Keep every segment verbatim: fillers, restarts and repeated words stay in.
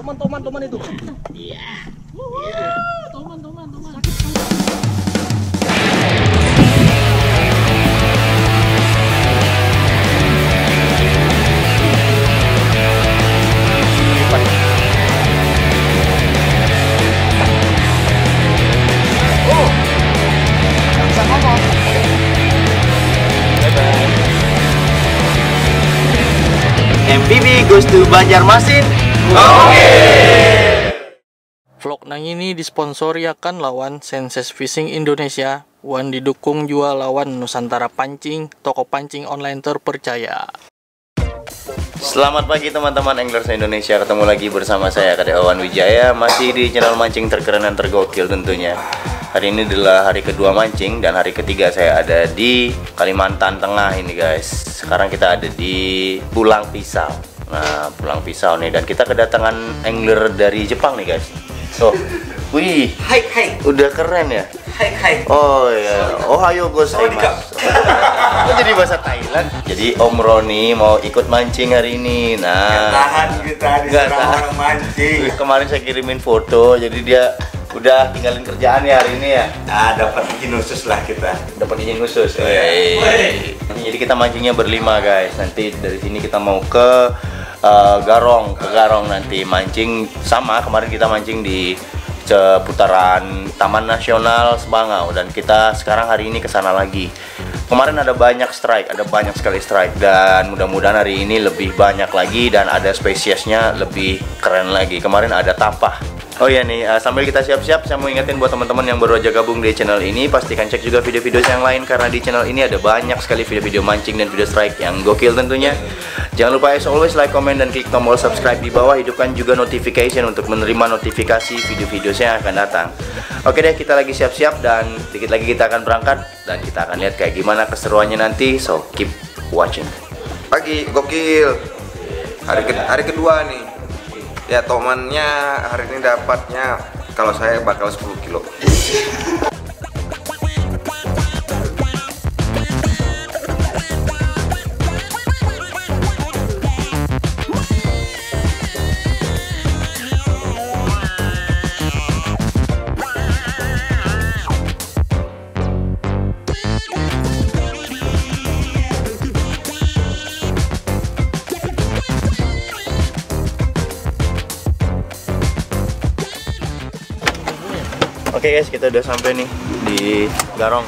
Toman, toman, toman itu. Iya. Toman, toman, toman. M V B goes to Banjarmasin. Oke. Vlog nang ini disponsori akan lawan Senses Fishing Indonesia. Wan didukung jual lawan Nusantara Pancing, toko pancing online terpercaya. Selamat pagi teman-teman anglers Indonesia, ketemu lagi bersama saya Kade Awan Wijaya, masih di channel mancing terkeren dan tergokil tentunya. Hari ini adalah hari kedua mancing dan hari ketiga saya ada di Kalimantan Tengah ini guys. Sekarang kita ada di Pulang Pisau. Nah, Pulang Pisau nih, dan kita kedatangan angler dari Jepang nih guys. Oh, wih, Hai, hai. udah keren ya. Hai, hai. Oh ya, ohayo gozaimasu. Oh, jadi bahasa Thailand. Jadi Om Roni mau ikut mancing hari ini. Nah, Tahan kita di nggak sana tahan. orang mancing. Kemarin saya kirimin foto, jadi dia udah tinggalin kerjaan ya hari ini ya. Ah, dapat izin khusus lah kita. Dapat izin khusus. Iya. Wey. Jadi kita mancingnya berlima guys. Nanti dari sini kita mau ke uh, Garong, ke Garong nanti mancing sama kemarin kita mancing di seputaran Taman Nasional Sebangau, dan kita sekarang hari ini ke sana lagi. Kemarin ada banyak strike, ada banyak sekali strike, dan mudah-mudahan hari ini lebih banyak lagi dan ada spesiesnya lebih keren lagi. Kemarin ada tapah. Oh iya nih, uh, sambil kita siap-siap, saya mau ingetin buat teman-teman yang baru aja gabung di channel ini, pastikan cek juga video-video yang lain, karena di channel ini ada banyak sekali video-video mancing dan video strike yang gokil tentunya. Jangan lupa as always like, comment, dan klik tombol subscribe di bawah. Hidupkan juga notification untuk menerima notifikasi video-video saya yang akan datang. Oke deh, kita lagi siap-siap dan dikit lagi kita akan berangkat, dan kita akan lihat kayak gimana keseruannya nanti. So keep watching. Pagi gokil. Hari ke hari kedua nih. Ya tomannya hari ini dapatnya, kalau saya bakal sepuluh kilo. Oke guys, kita udah sampai nih di Garong.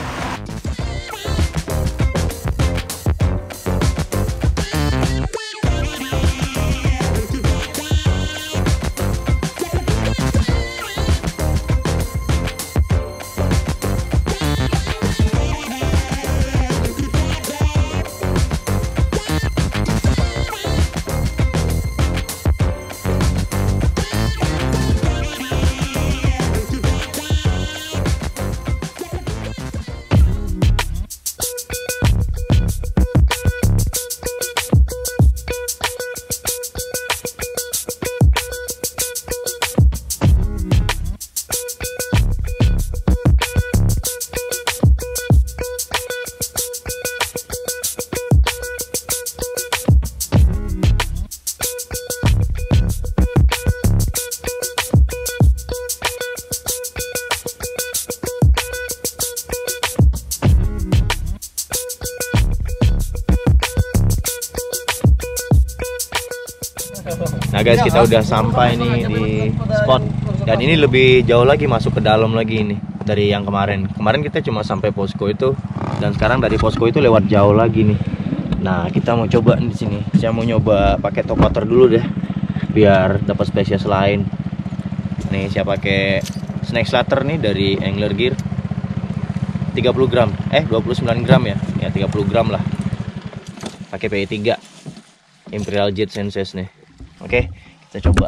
Nah guys, kita udah sampai nih di spot, dan ini lebih jauh lagi, masuk ke dalam lagi ini dari yang kemarin. Kemarin kita cuma sampai posko itu, dan sekarang dari posko itu lewat jauh lagi nih. Nah kita mau coba di sini. Saya mau nyoba pakai top water dulu deh, biar dapat spesies lain. Nih saya pakai snake slater nih dari Angler Gear, tiga puluh gram, eh dua puluh sembilan gram ya, ya tiga puluh gram lah. Pakai P I tiga Imperial Jet Senses nih. Oke, kita coba.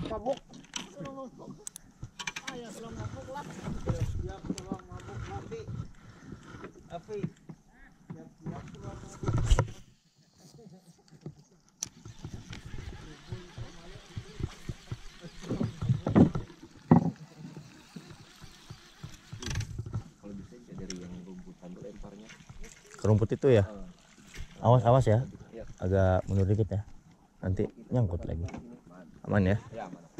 Kerumput itu ya. Awas awas ya. Agak mundur dikit ya. Nanti nyangkut lagi. Aman ya?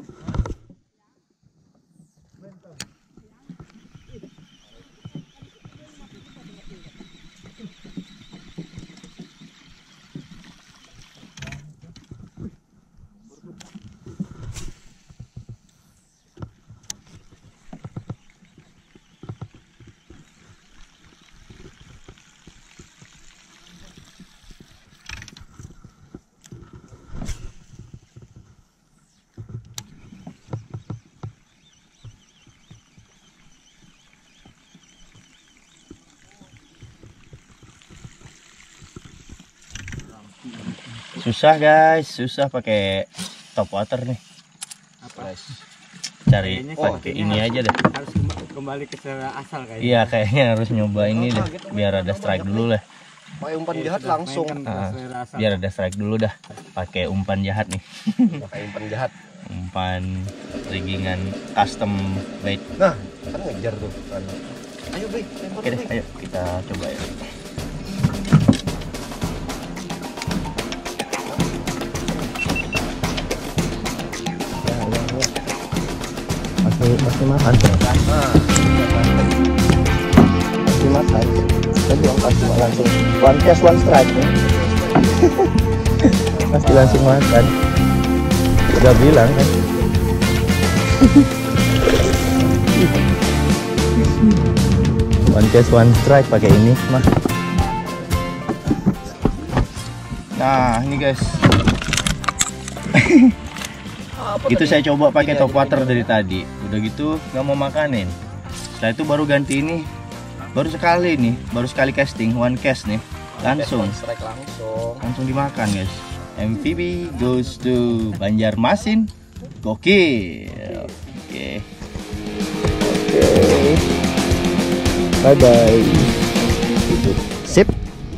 Susah guys, susah pakai top water nih. Apa? Cari pakai ini aja deh. Harus kembali ke selera asal kayaknya. Iya kayaknya harus nyoba ini deh, biar ada strike dulu lah. Pakai umpan jahat langsung. Nah, biar ada strike dulu dah. Pakai umpan jahat nih. Pakai umpan jahat. Umpan riggingan custom bait. Nah, kan ngejar tuh. Kan. Ayo Bri, Oke deh, ayo kita coba ya. Masih masih makan. Nah, masih makan. Tadi yang pasti langsung one cast one strike ya. Pasti langsung makan. Udah bilang kan. One cast one strike pakai ini mah. Nah, ini guys. Itu saya coba pakai top water dari tadi. Udah gitu nggak mau makanin. Setelah itu baru ganti ini. Baru sekali nih, baru sekali casting, one cast nih. Langsung. Strike langsung. Langsung dimakan guys. M V B goes to Banjarmasin. Gokil. Oke. Oke. Bye bye. Sip.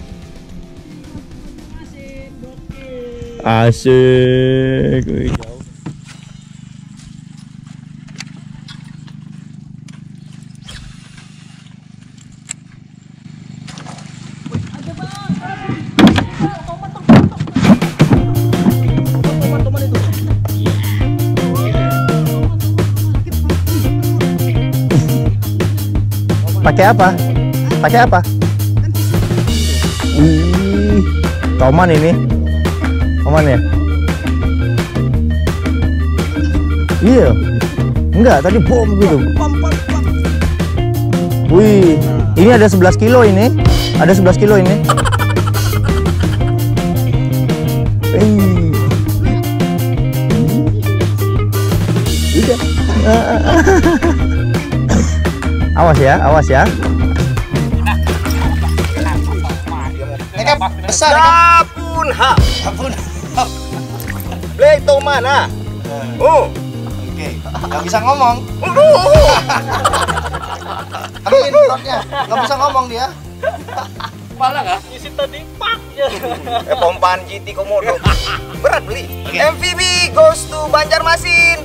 Asik. Wih. Pakai apa? Pakai apa? Wih, toman ini. Toman ya? Iya. Enggak, tadi bom gitu. Wih, ini ada sebelas kilo ini. Ada sebelas kilo ini. Wih. Udah. Awas ya, awas ya. Besar Apun ha. Apun. Play to mana? Oh. Oke. Enggak bisa ngomong. Ambilin trotnya. Enggak bisa ngomong dia. Kepala nggak? Isi tadi pak. Eh pompaan G T Komodo. Berat beli. M V B goes to Banjarmasin.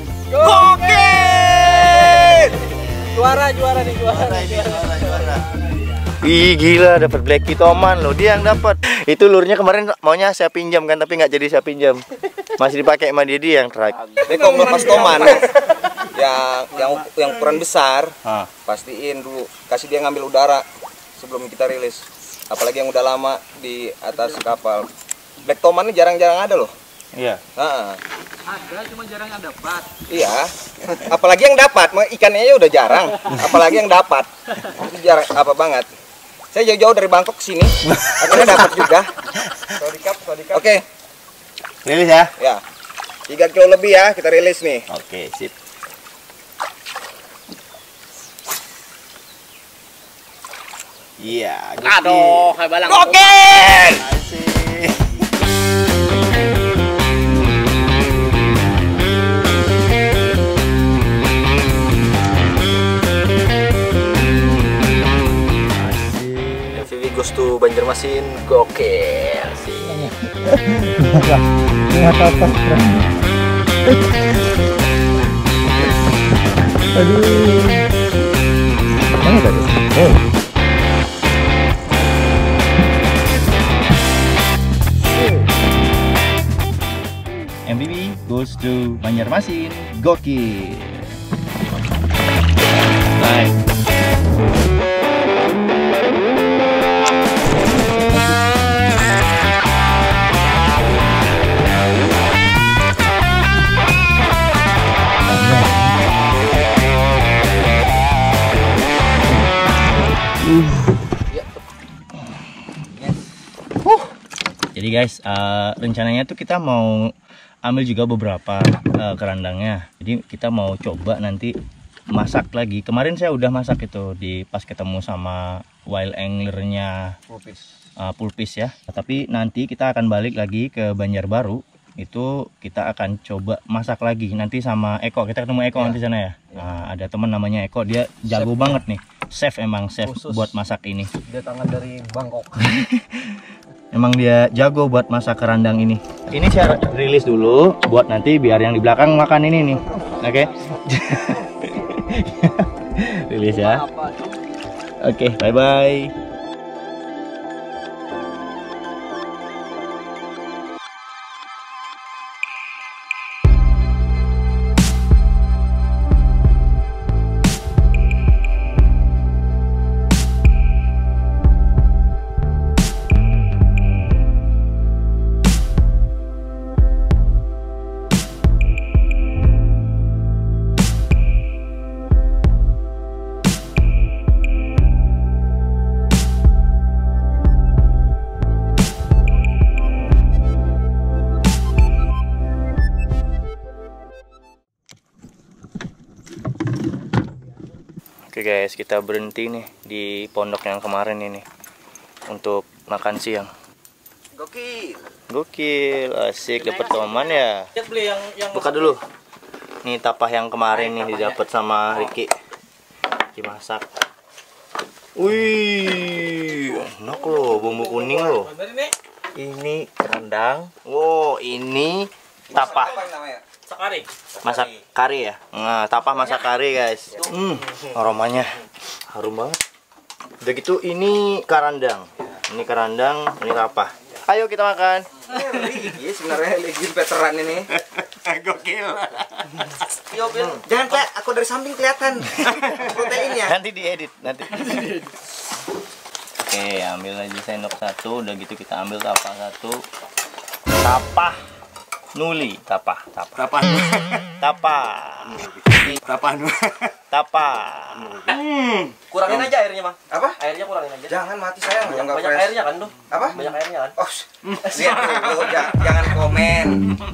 Gokil. Juara, juara nih, juara. Juara, juara. Ih gila, dapat black toman loh, dia yang dapat. Itu lurnya kemarin maunya saya pinjam kan, tapi nggak jadi saya pinjam. Masih dipakai sama dia, dia yang track. Ini kalau melepas toman yang yang yang ukuran besar, Hah. pastiin dulu kasih dia ngambil udara sebelum kita rilis. Apalagi yang udah lama di atas kapal. Black toman ini jarang-jarang ada loh. Iya. Nah, Ada, cuma jarang ada dapat. iya. Apalagi yang dapat, ikannya aja udah jarang. Apalagi yang dapat, itu jarang apa banget. Saya jauh-jauh dari Bangkok ke sini, akhirnya dapat juga. Oke, Rilis ya. ya. tiga kilo lebih ya kita rilis nih. Oke, sip. Iya, Aduh, kayak balang. gokil. Asik. M V B goes to Banjarmasin. Gokil sih. Enggak apa-apa. Aduh. Mana tadi? Oh. M V B goes goes to Banjarmasin. Gokil. Bye. Jadi guys, uh, rencananya tuh kita mau ambil juga beberapa uh, kerandangnya. Jadi kita mau coba nanti masak lagi. Kemarin saya udah masak itu di pas ketemu sama wild anglernya Pulpis, uh, Pulpis ya. Tapi nanti kita akan balik lagi ke Banjarbaru. Itu kita akan coba masak lagi nanti sama Eko. Kita ketemu Eko ya. Nanti sana ya. Nah, ada teman namanya Eko, dia jago chef banget nih. Chef emang chef khusus buat masak ini. Dia tangan dari Bangkok. Emang dia jago buat masak kerandang ini. Ini saya rilis dulu buat nanti biar yang di belakang makan ini nih. Oke. Okay? Rilis ya. Oke, okay, bye bye. Oke guys, kita berhenti nih di pondok yang kemarin ini untuk makan siang. Gokil. Gokil, asik dapat teman ya. Beli yang yang Buka dulu. Nih tapah yang kemarin nih didapat sama Ricky. Dimasak. Wih, enak loh, bumbu kuning loh. Ini kerandang. Wow, ini tapah. Sakari. Masak kari ya. Nah, tapah masak kari guys. Hmm, aromanya harum banget. Udah gitu ini karandang. Ini karandang, ini tapah. Ayo kita makan. Iya sebenarnya legend veteran ini. Gokil. Yo, Bil. Jangan Pak, aku dari samping kelihatan proteinnya. Nanti diedit nanti. Oke, ambil aja sendok satu. Udah gitu kita ambil tapah satu. Tapah nuli, tapah, tapah. Tapah. Tapah. Tapah. Tapah. Hmm. Kurangin aja airnya, Bang. Apa? Airnya kurangin aja. Jangan mati sayang, Banyak, enggak banyak fresh. airnya kan tuh. Apa? Banyak airnya kan. Oh, lihat dulu, ja- jangan komen.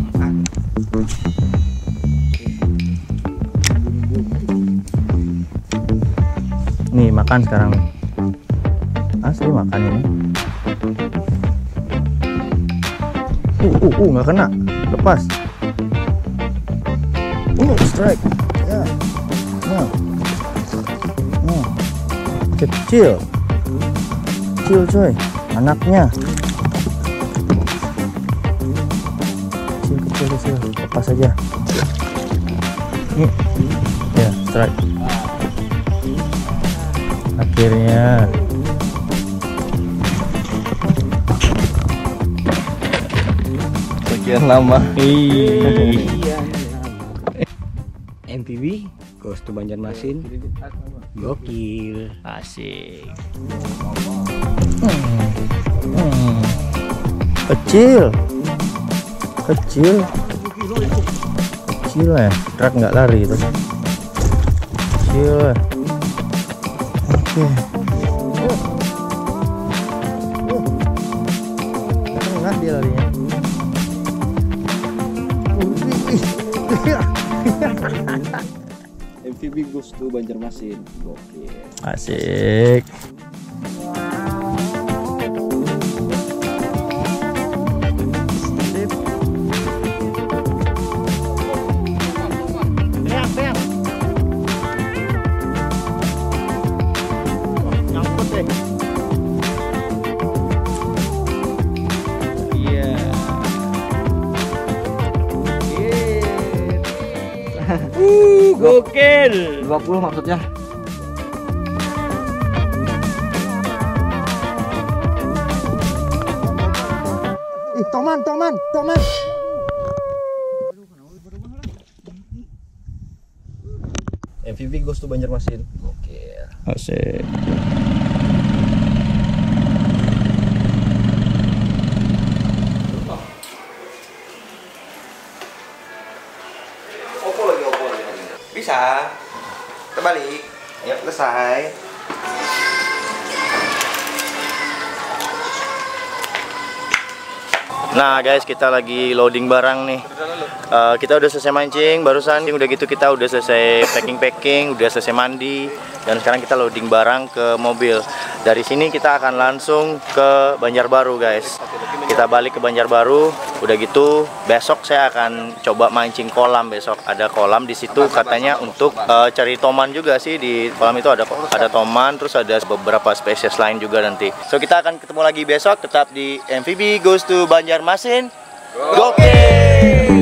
Nih makan sekarang nih. Asli makan ini. Uh, uh, uh, nggak kena. Lepas. Uh, strike. Ya. Nah. Nah. Kecil. Kecil coy. Anaknya. Kecil, kecil, kecil. Lepas aja. Nih. Ya, strike. Akhirnya. Sekian lama. M P B goes to Banjarmasin. Gokil. Asik. Hmm. Hmm. Kecil. Kecil. Kecil ya. Truk nggak lari itu. Kecil. Oke. Tengah dia larinya. M V B goes to Banjarmasin. Gokil. Asik. Nyangkut deh. Iya. Uh, gokil. dua puluh maksudnya. Ih, Toman, Toman, Toman. V B Goes to Banjarmasin. Oke. Asik. Opo lagi, opo lagi. Bisa. Terbalik. Ayo, selesai. Nah guys, kita lagi loading barang nih. Uh, kita udah selesai mancing barusan, udah gitu kita udah selesai packing-packing, udah selesai mandi, dan sekarang kita loading barang ke mobil. Dari sini kita akan langsung ke Banjarbaru guys. Kita balik ke Banjarbaru, udah gitu besok saya akan coba mancing kolam besok. Ada kolam di situ katanya untuk uh, cari toman juga sih, di kolam itu ada ada toman, terus ada beberapa spesies lain juga nanti. So kita akan ketemu lagi besok, tetap di M V B Goes to Banjarmasin. Gokil!